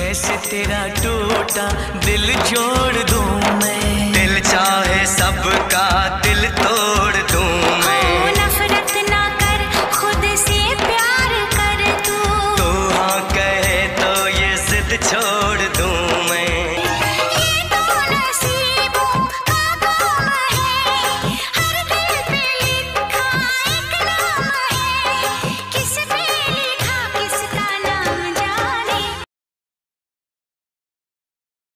कैसे तेरा टूटा दिल जोड़ दूं मैं। दिल चाहे सबका दिल तोड़ दूं मैं। नफरत ना कर, खुद से प्यार कर तू। हाँ कहे तो ये जिद छोड़ दूं।